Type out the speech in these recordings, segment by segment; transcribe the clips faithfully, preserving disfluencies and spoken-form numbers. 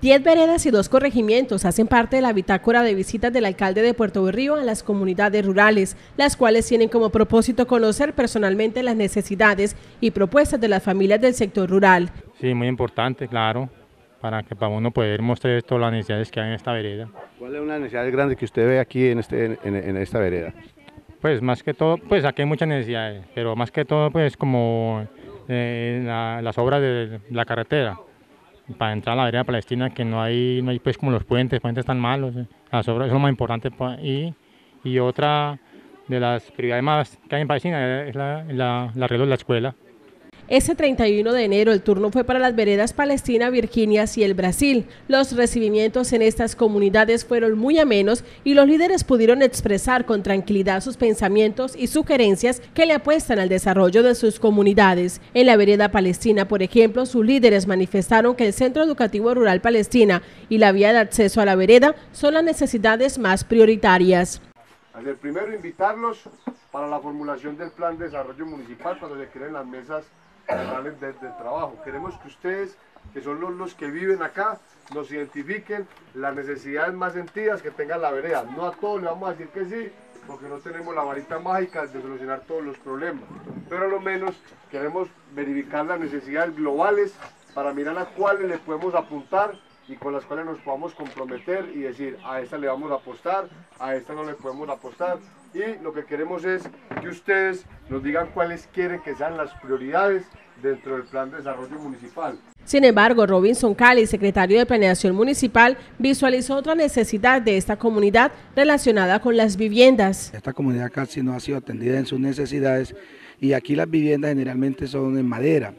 Diez veredas y dos corregimientos hacen parte de la bitácora de visitas del alcalde de Puerto Berrío a las comunidades rurales, las cuales tienen como propósito conocer personalmente las necesidades y propuestas de las familias del sector rural. Sí, muy importante, claro, para que para uno poder mostrar todas las necesidades que hay en esta vereda. ¿Cuál es una necesidad grande que usted ve aquí en, este, en, en esta vereda? Pues más que todo, pues aquí hay muchas necesidades, pero más que todo pues como eh, la, las obras de la carretera. Para entrar a la vereda palestina, que no hay, no hay pues como los puentes, puentes están malos, eh. Las obras es lo más importante. Y, y otra de las prioridades más que hay en Palestina es la, la, la arreglo de la escuela. Ese treinta y uno de enero el turno fue para las veredas Palestina, Virginias y el Brasil. Los recibimientos en estas comunidades fueron muy amenos y los líderes pudieron expresar con tranquilidad sus pensamientos y sugerencias que le apuestan al desarrollo de sus comunidades. En la vereda Palestina, por ejemplo, sus líderes manifestaron que el Centro Educativo Rural Palestina y la vía de acceso a la vereda son las necesidades más prioritarias. Hacer primero invitarlos para la formulación del plan de desarrollo municipal cuando se creen las mesas generales de, de trabajo. Queremos que ustedes, que son los, los que viven acá, nos identifiquen las necesidades más sentidas que tenga la vereda. No a todos le vamos a decir que sí, porque no tenemos la varita mágica de solucionar todos los problemas, pero a lo menos queremos verificar las necesidades globales para mirar a cuáles le podemos apuntar y con las cuales nos podamos comprometer y decir, a esta le vamos a apostar, a esta no le podemos apostar. Y lo que queremos es que ustedes nos digan cuáles quieren que sean las prioridades dentro del plan de desarrollo municipal. Sin embargo, Robinson Cali, secretario de Planeación Municipal, visualizó otra necesidad de esta comunidad relacionada con las viviendas. Esta comunidad casi no ha sido atendida en sus necesidades y aquí las viviendas generalmente son en madera.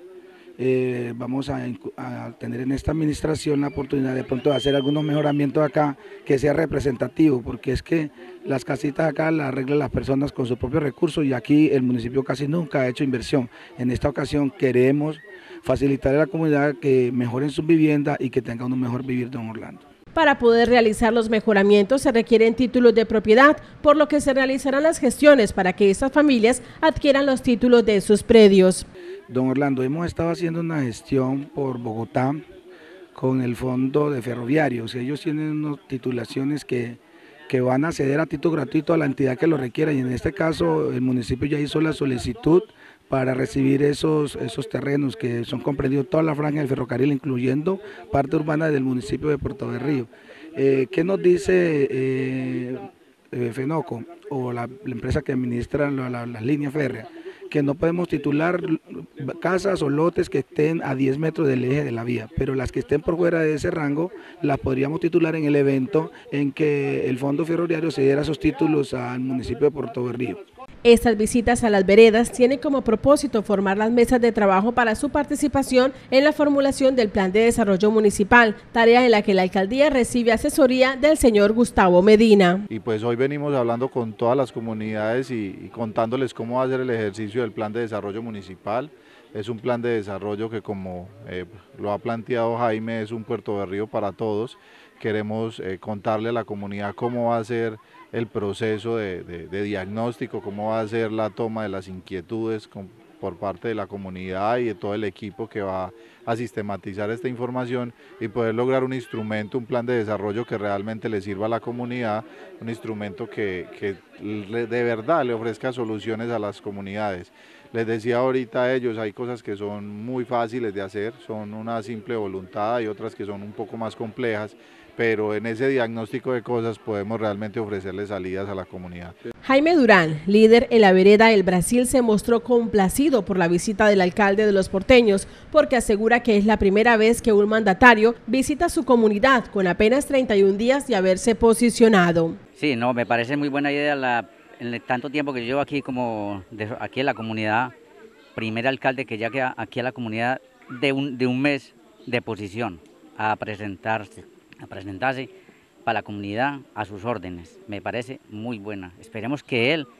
Eh, vamos a, a tener en esta administración la oportunidad de pronto de hacer algunos mejoramientos acá que sea representativo, porque es que las casitas acá las arreglan las personas con sus propios recursos y aquí el municipio casi nunca ha hecho inversión. En esta ocasión queremos facilitar a la comunidad que mejoren sus viviendas y que tengan un mejor vivir de Don Orlando. Para poder realizar los mejoramientos se requieren títulos de propiedad, por lo que se realizarán las gestiones para que estas familias adquieran los títulos de sus predios. Don Orlando, hemos estado haciendo una gestión por Bogotá con el fondo de ferroviarios. Ellos tienen unas titulaciones que, que van a ceder a título gratuito a la entidad que lo requiera y en este caso el municipio ya hizo la solicitud para recibir esos, esos terrenos que son comprendidos toda la franja del ferrocarril, incluyendo parte urbana del municipio de Puerto Berrío. Eh, ¿Qué nos dice eh, eh, FENOCO o la, la empresa que administra la, la, las líneas férreas? Que no podemos titular casas o lotes que estén a diez metros del eje de la vía, pero las que estén por fuera de ese rango las podríamos titular en el evento en que el Fondo Ferroviario se diera esos títulos al municipio de Puerto Berrío. Estas visitas a las veredas tienen como propósito formar las mesas de trabajo para su participación en la formulación del plan de desarrollo municipal, tarea en la que la alcaldía recibe asesoría del señor Gustavo Medina. Y pues hoy venimos hablando con todas las comunidades y, y contándoles cómo va a ser el ejercicio del plan de desarrollo municipal. Es un plan de desarrollo que, como eh, lo ha planteado Jaime, es un Puerto Berrío para todos. Queremos eh, contarle a la comunidad cómo va a ser el proceso de, de, de diagnóstico, cómo va a ser la toma de las inquietudes con, por parte de la comunidad y de todo el equipo que va a sistematizar esta información y poder lograr un instrumento, un plan de desarrollo que realmente le sirva a la comunidad, un instrumento que, que de verdad le ofrezca soluciones a las comunidades. Les decía ahorita a ellos, hay cosas que son muy fáciles de hacer, son una simple voluntad y otras que son un poco más complejas, pero en ese diagnóstico de cosas podemos realmente ofrecerles salidas a la comunidad. Jaime Durán, líder en la vereda El Brasil, se mostró complacido por la visita del alcalde de Los Porteños, porque asegura que es la primera vez que un mandatario visita su comunidad con apenas treinta y un días de haberse posicionado. Sí, no, me parece muy buena idea la, en el tanto tiempo que yo llevo aquí como de, aquí en la comunidad, primer alcalde que ya queda aquí a la comunidad de un, de un mes de posición a presentarse. a presentarse para la comunidad a sus órdenes. Me parece muy buena. Esperemos que él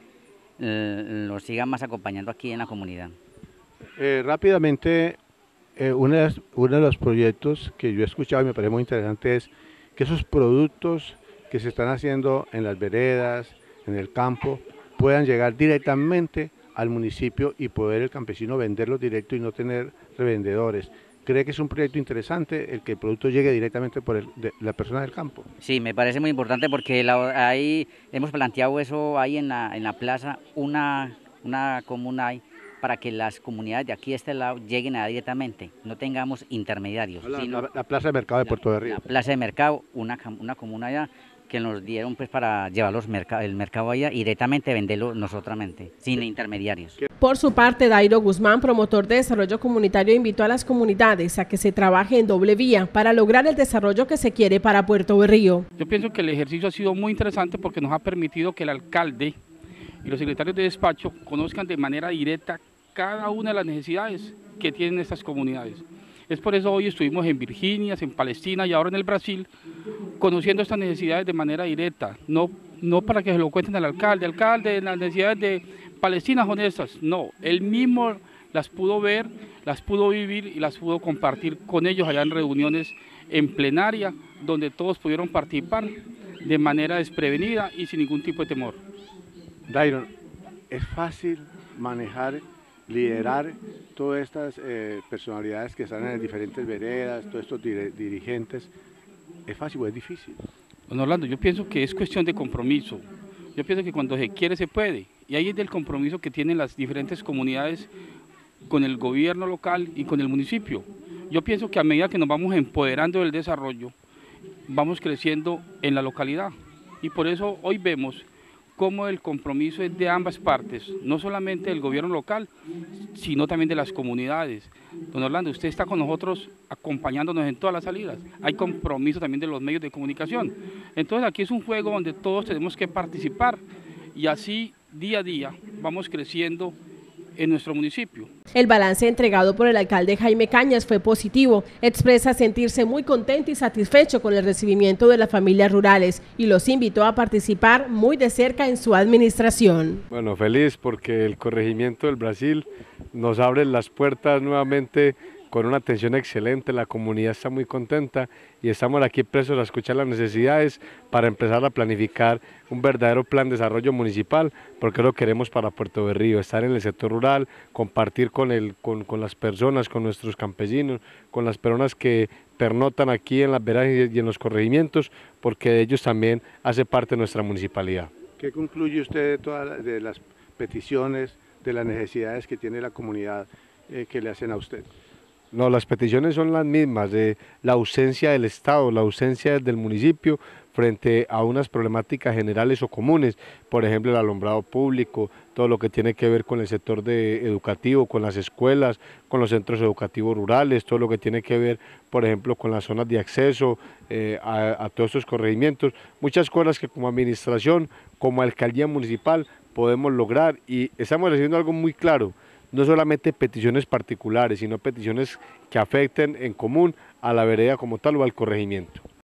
eh, lo siga más acompañando aquí en la comunidad. Eh, rápidamente, eh, una de las, uno de los proyectos que yo he escuchado y me parece muy interesante es que esos productos que se están haciendo en las veredas, en el campo, puedan llegar directamente al municipio y poder el campesino venderlos directo y no tener revendedores. ¿Cree que es un proyecto interesante el que el producto llegue directamente por el, de, la persona del campo? Sí, me parece muy importante porque la, ahí hemos planteado eso ahí en la, en la plaza, una, una comuna ahí, para que las comunidades de aquí de este lado lleguen allá directamente, no tengamos intermediarios. La, sino la, la plaza de mercado de Puerto de Río. La plaza de mercado, una, una comuna allá, que nos dieron pues para llevar los merca el mercado allá y directamente venderlo nosotros, sin intermediarios. Por su parte, Dairo Guzmán, promotor de desarrollo comunitario, invitó a las comunidades a que se trabaje en doble vía para lograr el desarrollo que se quiere para Puerto Berrío. Yo pienso que el ejercicio ha sido muy interesante porque nos ha permitido que el alcalde y los secretarios de despacho conozcan de manera directa cada una de las necesidades que tienen estas comunidades. Es por eso hoy estuvimos en Virginia, en Palestina y ahora en el Brasil, conociendo estas necesidades de manera directa, no, no para que se lo cuenten al alcalde, alcalde, las necesidades de Palestina son estas, no, él mismo las pudo ver, las pudo vivir y las pudo compartir con ellos allá en reuniones en plenaria, donde todos pudieron participar de manera desprevenida y sin ningún tipo de temor. Dairo, es fácil manejar, liderar todas estas eh, personalidades que están en las diferentes veredas, todos estos dir dirigentes, ¿es fácil o es difícil? Don Orlando, yo pienso que es cuestión de compromiso, yo pienso que cuando se quiere se puede, y ahí es del compromiso que tienen las diferentes comunidades con el gobierno local y con el municipio. Yo pienso que a medida que nos vamos empoderando del desarrollo, vamos creciendo en la localidad, y por eso hoy vemos cómo el compromiso es de ambas partes, no solamente del gobierno local, sino también de las comunidades. Don Orlando, usted está con nosotros acompañándonos en todas las salidas, hay compromiso también de los medios de comunicación. Entonces aquí es un juego donde todos tenemos que participar y así día a día vamos creciendo en nuestro municipio. El balance entregado por el alcalde Jaime Cañas fue positivo. Expresa sentirse muy contento y satisfecho con el recibimiento de las familias rurales y los invitó a participar muy de cerca en su administración. Bueno, feliz porque el corregimiento del Brasil nos abre las puertas nuevamente con una atención excelente, la comunidad está muy contenta y estamos aquí presos a escuchar las necesidades para empezar a planificar un verdadero plan de desarrollo municipal, porque lo queremos para Puerto Berrío, estar en el sector rural, compartir con, el, con, con las personas, con nuestros campesinos, con las personas que pernotan aquí en las veredas y en los corregimientos, porque de ellos también hace parte de nuestra municipalidad. ¿Qué concluye usted de todas de las peticiones, de las necesidades que tiene la comunidad eh, que le hacen a usted? No, las peticiones son las mismas, de la ausencia del Estado, la ausencia del municipio frente a unas problemáticas generales o comunes, por ejemplo el alumbrado público, todo lo que tiene que ver con el sector de educativo, con las escuelas, con los centros educativos rurales, todo lo que tiene que ver, por ejemplo, con las zonas de acceso eh, a, a todos estos corregimientos, muchas cosas que como administración, como alcaldía municipal podemos lograr y estamos haciendo algo muy claro. No solamente peticiones particulares, sino peticiones que afecten en común a la vereda como tal o al corregimiento.